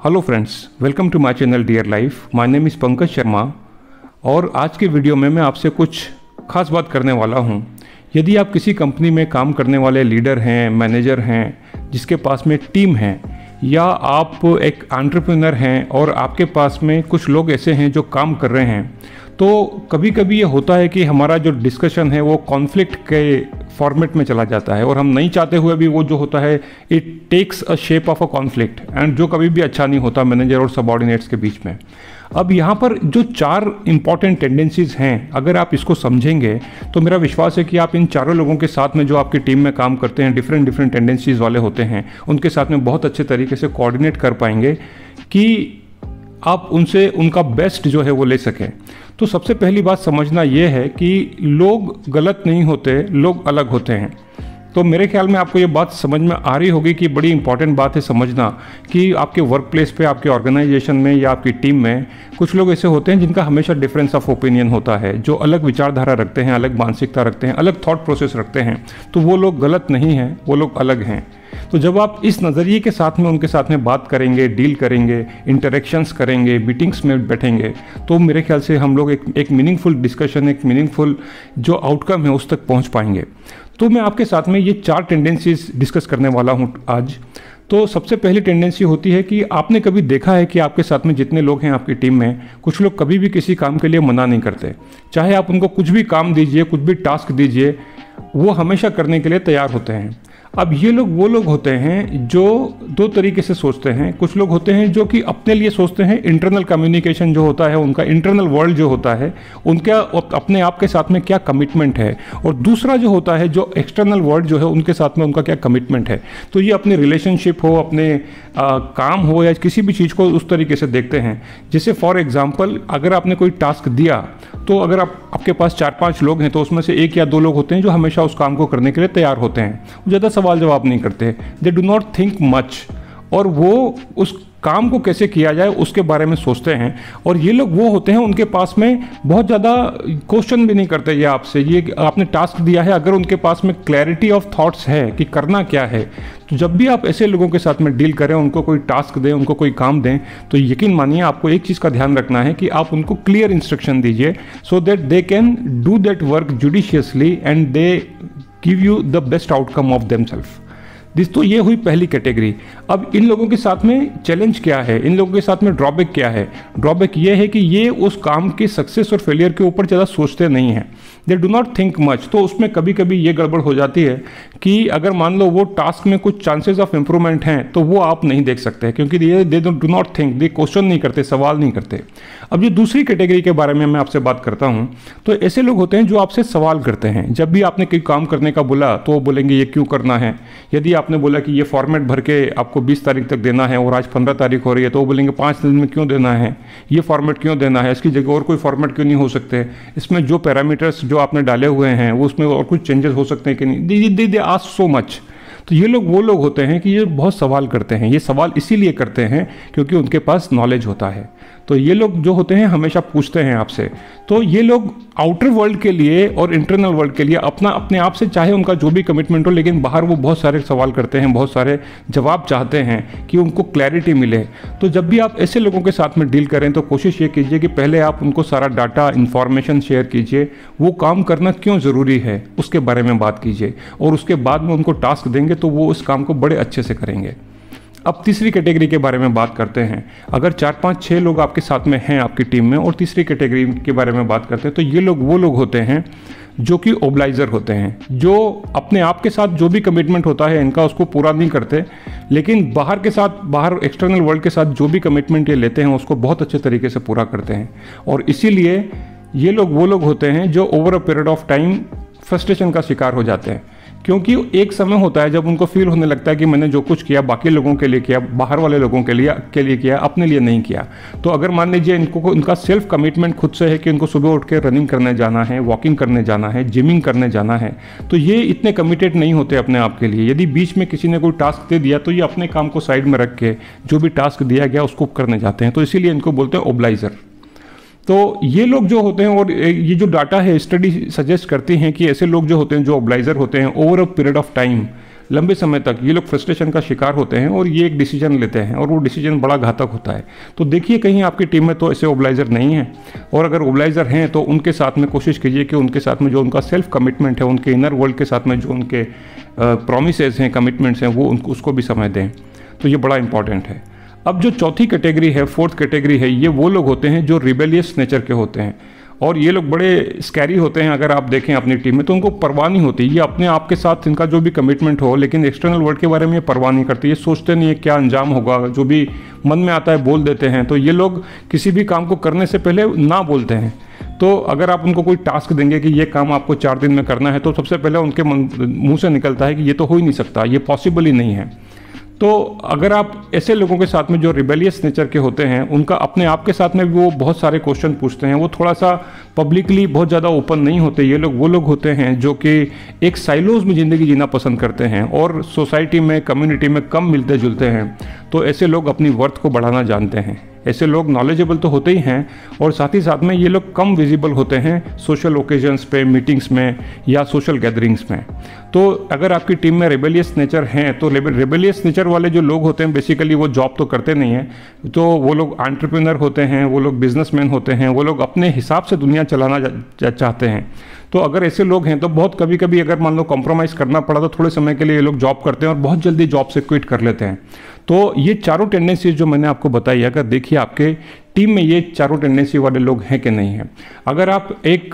Hello friends, welcome to my channel dear life. My name is Pankaj Sharma और आज के video में मैं आपसे कुछ खास बात करने वाला हूं। यदि आप किसी कंपनी में काम करने वाले लीडर हैं, मैनेजर हैं, जिसके पास में टीम है, या आप एक एंटरप्रेन्योर हैं और आपके पास में कुछ लोग ऐसे हैं जो काम कर रहे हैं, तो कभी कभी ये होता है कि हमारा जो डिस्कशन है वो कॉन्फ्लिक्ट के फॉर्मेट में चला जाता है और हम नहीं चाहते हुए भी वो जो होता है it takes a shape of a conflict, and जो कभी भी अच्छा नहीं होता मैनेजर और सबऑर्डिनेट्स के बीच में। अब यहाँ पर जो 4 इंपॉर्टेंट टेंडेंसीज हैं, अगर आप इसको समझेंगे तो मेरा विश्वास है कि आप इन चारों लोगों के साथ में जो आपकी टीम में काम करते हैं, डिफरेंट टेंडेंसीज वाले होते हैं, उनके साथ में बहुत अच्छे तरीके से कोऑर्डिनेट कर पाएंगे कि आप उनसे उनका बेस्ट जो है वो ले सकें। तो सबसे पहली बात समझना ये है कि लोग गलत नहीं होते, लोग अलग होते हैं। तो मेरे ख्याल में आपको ये बात समझ में आ रही होगी कि बड़ी इंपॉर्टेंट बात है समझना कि आपके वर्क प्लेस पे, आपके ऑर्गेनाइजेशन में या आपकी टीम में कुछ लोग ऐसे होते हैं जिनका हमेशा डिफरेंस ऑफ ओपिनियन होता है, जो अलग विचारधारा रखते हैं, अलग मानसिकता रखते हैं, अलग थॉट प्रोसेस रखते हैं। तो वो लोग गलत नहीं हैं, वो लोग अलग हैं। तो जब आप इस नज़रिए के साथ में उनके साथ में बात करेंगे, डील करेंगे, इंटरेक्शंस करेंगे, मीटिंग्स में बैठेंगे, तो मेरे ख्याल से हम लोग एक मीनिंगफुल डिस्कशन, एक मीनिंगफुल जो आउटकम है उस तक पहुंच पाएंगे। तो मैं आपके साथ में ये 4 टेंडेंसीज डिस्कस करने वाला हूं आज। तो सबसे पहली टेंडेंसी होती है कि आपने कभी देखा है कि आपके साथ में जितने लोग हैं आपकी टीम में, कुछ लोग कभी भी किसी काम के लिए मना नहीं करते। चाहे आप उनको कुछ भी काम दीजिए, कुछ भी टास्क दीजिए, वो हमेशा करने के लिए तैयार होते हैं। अब ये लोग वो लोग होते हैं जो 2 तरीके से सोचते हैं। कुछ लोग होते हैं जो कि अपने लिए सोचते हैं, इंटरनल कम्युनिकेशन जो होता है, उनका इंटरनल वर्ल्ड जो होता है, उनका अपने आप के साथ में क्या कमिटमेंट है, और दूसरा जो होता है जो एक्सटर्नल वर्ल्ड जो है उनके साथ में उनका क्या कमिटमेंट है। तो ये अपने रिलेशनशिप हो, अपने काम हो या किसी भी चीज़ को उस तरीके से देखते हैं। जैसे फॉर एग्जाम्पल, अगर आपने कोई टास्क दिया तो अगर आपके पास 4-5 लोग हैं तो उसमें से 1 या 2 लोग होते हैं जो हमेशा उस काम को करने के लिए तैयार होते हैं, ज़्यादा सवाल जवाब नहीं करते, they do not think much, और वो उस काम को कैसे किया जाए उसके बारे में सोचते हैं। और ये लोग वो होते हैं, उनके पास में बहुत ज़्यादा क्वेश्चन भी नहीं करते ये आपसे, ये आपने टास्क दिया है, अगर उनके पास में क्लैरिटी ऑफ थॉट्स है कि करना क्या है, तो जब भी आप ऐसे लोगों के साथ में डील करें, उनको कोई टास्क दें, उनको कोई काम दें, तो यकीन मानिए आपको एक चीज़ का ध्यान रखना है कि आप उनको क्लियर इंस्ट्रक्शन दीजिए so that they can do that work judiciously and they give you the best outcome of themselves. तो ये हुई पहली कैटेगरी। अब इन लोगों के साथ में चैलेंज क्या है, इन लोगों के साथ में ड्रॉबैक क्या है? ड्रॉबैक ये है कि ये उस काम के सक्सेस और फेलियर के ऊपर ज़्यादा सोचते नहीं हैं, they do not think much. तो उसमें कभी कभी ये गड़बड़ हो जाती है कि अगर मान लो वो टास्क में कुछ चांसेस ऑफ इम्प्रूवमेंट हैं तो वो आप नहीं देख सकते, क्योंकि they do not think, they question नहीं करते, सवाल नहीं करते। अब ये दूसरी कैटेगरी के बारे में मैं आपसे बात करता हूँ। तो ऐसे लोग होते हैं जो आपसे सवाल करते हैं। जब भी आपने कोई काम करने का बोला तो वो बोलेंगे ये क्यों करना है। यदि आपने बोला कि ये फॉर्मेट भर के आपको 20 तारीख तक देना है और आज 15 तारीख हो रही है, तो वो बोलेंगे 5 दिन में क्यों देना है, ये फॉर्मेट क्यों देना है, इसकी जगह और कोई फॉर्मेट क्यों नहीं हो सकते, इसमें जो पैरामीटर्स जो आपने डाले हुए हैं वो उसमें और कुछ चेंजेस हो सकते हैं कि नहीं, दे आस्क सो मच। तो ये लोग वो लोग होते हैं कि ये बहुत सवाल करते हैं। ये सवाल इसीलिए करते हैं क्योंकि उनके पास नॉलेज होता है। तो ये लोग जो होते हैं हमेशा पूछते हैं आपसे। तो ये लोग आउटर वर्ल्ड के लिए और इंटरनल वर्ल्ड के लिए अपने आप से, चाहे उनका जो भी कमिटमेंट हो, लेकिन बाहर वो बहुत सारे सवाल करते हैं, बहुत सारे जवाब चाहते हैं कि उनको क्लैरिटी मिले। तो जब भी आप ऐसे लोगों के साथ में डील करें तो कोशिश ये कीजिए कि पहले आप उनको सारा डाटा, इंफॉर्मेशन शेयर कीजिए, वो काम करना क्यों ज़रूरी है उसके बारे में बात कीजिए, और उसके बाद में उनको टास्क देंगे तो वो उस काम को बड़े अच्छे से करेंगे। अब तीसरी कैटेगरी के बारे में बात करते हैं। अगर 4-5-6 लोग आपके साथ में हैं आपकी टीम में और तीसरी कैटेगरी के बारे में बात करते हैं, तो ये लोग वो लोग होते हैं जो कि ओब्लाइजर होते हैं, जो अपने आप के साथ जो भी कमिटमेंट होता है इनका उसको पूरा नहीं करते, लेकिन बाहर एक्सटर्नल वर्ल्ड के साथ जो भी कमिटमेंट ये लेते हैं उसको बहुत अच्छे तरीके से पूरा करते हैं। और इसीलिए ये लोग वो लोग होते हैं जो over a period of time frustration का शिकार हो जाते हैं, क्योंकि एक समय होता है जब उनको फील होने लगता है कि मैंने जो कुछ किया बाकी लोगों के लिए किया, बाहर वाले लोगों के लिए किया, अपने लिए नहीं किया। तो अगर मान लीजिए इनका सेल्फ कमिटमेंट खुद से है कि इनको सुबह उठ के रनिंग करने जाना है, वॉकिंग करने जाना है, जिमिंग करने जाना है, तो ये इतने कमिटेड नहीं होते अपने आप के लिए। यदि बीच में किसी ने कोई टास्क दे दिया तो ये अपने काम को साइड में रख के जो भी टास्क दिया गया उसको करने जाते हैं। तो इसीलिए इनको बोलते हैं ओब्लाइजर। तो ये लोग जो होते हैं, और ये जो डाटा है, स्टडी सजेस्ट करती हैं कि ऐसे लोग जो होते हैं, जो ओब्लाइजर होते हैं, over a period of time लंबे समय तक ये लोग फ्रस्ट्रेशन का शिकार होते हैं और ये एक डिसीजन लेते हैं और वो डिसीजन बड़ा घातक होता है। तो देखिए कहीं आपकी टीम में तो ऐसे ओबलाइज़र नहीं हैं, और अगर ओबलाइज़र हैं तो उनके साथ में कोशिश कीजिए कि उनके साथ में जो उनका सेल्फ कमिटमेंट है, उनके इनर वर्ल्ड के साथ में जो उनके प्रॉमिसेस हैं, कमिटमेंट्स हैं, वो उसको भी समय दें। तो ये बड़ा इंपॉर्टेंट है। अब जो चौथी कैटेगरी है, फोर्थ कैटेगरी है, ये वो लोग होते हैं जो रिबेलियस नेचर के होते हैं, और ये लोग बड़े स्कैरी होते हैं। अगर आप देखें अपनी टीम में तो उनको परवाह नहीं होती, ये अपने आप के साथ इनका जो भी कमिटमेंट हो, लेकिन एक्सटर्नल वर्ल्ड के बारे में ये परवाह नहीं करती, ये सोचते नहीं है क्या अंजाम होगा, जो भी मन में आता है बोल देते हैं। तो ये लोग किसी भी काम को करने से पहले ना बोलते हैं। तो अगर आप उनको कोई टास्क देंगे कि ये काम आपको 4 दिन में करना है, तो सबसे पहले उनके मुंह से निकलता है कि ये तो हो ही नहीं सकता, ये पॉसिबल ही नहीं है। तो अगर आप ऐसे लोगों के साथ में जो रिबेलियस नेचर के होते हैं, उनका अपने आप के साथ में वो बहुत सारे क्वेश्चन पूछते हैं, वो थोड़ा सा पब्लिकली बहुत ज़्यादा ओपन नहीं होते। ये लोग वो लोग होते हैं जो कि एक साइलोज में ज़िंदगी जीना पसंद करते हैं और सोसाइटी में, कम्युनिटी में कम मिलते जुलते हैं। तो ऐसे लोग अपनी वर्थ को बढ़ाना जानते हैं। ऐसे लोग नॉलेजेबल तो होते ही हैं, और साथ ही साथ में ये लोग कम विजिबल होते हैं सोशल ओकेजन्स पे, मीटिंग्स में या सोशल गैदरिंग्स में। तो अगर आपकी टीम में रिबेलियस नेचर हैं, तो रिबेलियस नेचर वाले जो लोग होते हैं बेसिकली वो जॉब तो करते नहीं हैं, तो वो लोग एंटरप्रेन्योर होते हैं, वो लोग बिजनेसमैन होते हैं, वो लोग अपने हिसाब से दुनिया चलाना चाहते हैं। तो अगर ऐसे लोग हैं तो बहुत कभी कभी अगर मान लो कॉम्प्रोमाइज़ करना पड़ा तो थोड़े समय के लिए ये लोग जॉब करते हैं और बहुत जल्दी जॉब से क्विट कर लेते हैं। तो ये चारों टेंडेंसीज जो मैंने आपको बताई, अगर देखिए आपके टीम में ये चारों टेंडेंसी वाले लोग हैं कि नहीं हैं। अगर आप एक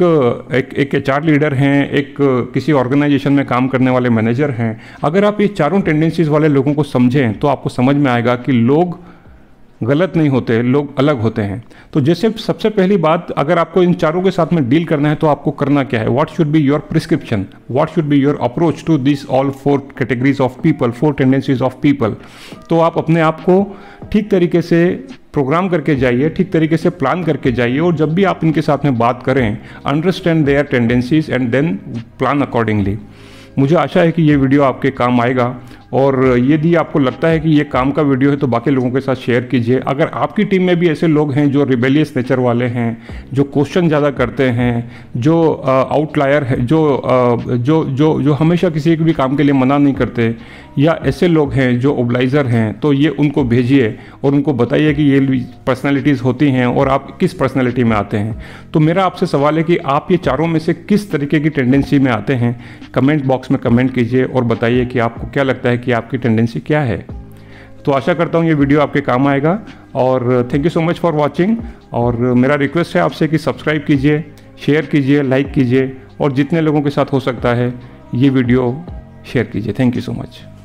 HR लीडर हैं, एक किसी ऑर्गेनाइजेशन में काम करने वाले मैनेजर हैं, अगर आप ये चारों टेंडेंसीज वाले लोगों को समझें तो आपको समझ में आएगा कि लोग गलत नहीं होते, लोग अलग होते हैं। तो जैसे सबसे पहली बात, अगर आपको इन चारों के साथ में डील करना है तो आपको करना क्या है, what should be your prescription, what should be your approach to this all 4 categories of people, 4 tendencies of people. तो आप अपने आप को ठीक तरीके से प्रोग्राम करके जाइए, ठीक तरीके से प्लान करके जाइए, और जब भी आप इनके साथ में बात करें, understand their tendencies and then plan accordingly. मुझे आशा है कि ये वीडियो आपके काम आएगा, और यदि आपको लगता है कि ये काम का वीडियो है तो बाकी लोगों के साथ शेयर कीजिए। अगर आपकी टीम में भी ऐसे लोग हैं जो रिबेलियस नेचर वाले हैं, जो क्वेश्चन ज़्यादा करते हैं, जो आउटलायर है, जो हमेशा किसी भी काम के लिए मना नहीं करते, या ऐसे लोग हैं जो ओबलाइज़र हैं, तो ये उनको भेजिए और उनको बताइए कि ये पर्सनैलिटीज़ होती हैं और आप किस पर्सनैलिटी में आते हैं। तो मेरा आपसे सवाल है कि आप ये चारों में से किस तरीके की टेंडेंसी में आते हैं। कमेंट बॉक्स में कमेंट कीजिए और बताइए कि आपको क्या लगता है कि आपकी टेंडेंसी क्या है। तो आशा करता हूँ ये वीडियो आपके काम आएगा, और thank you so much for watching. और मेरा रिक्वेस्ट है आपसे कि सब्सक्राइब कीजिए, शेयर कीजिए, लाइक कीजिए, और जितने लोगों के साथ हो सकता है ये वीडियो शेयर कीजिए। Thank you so much.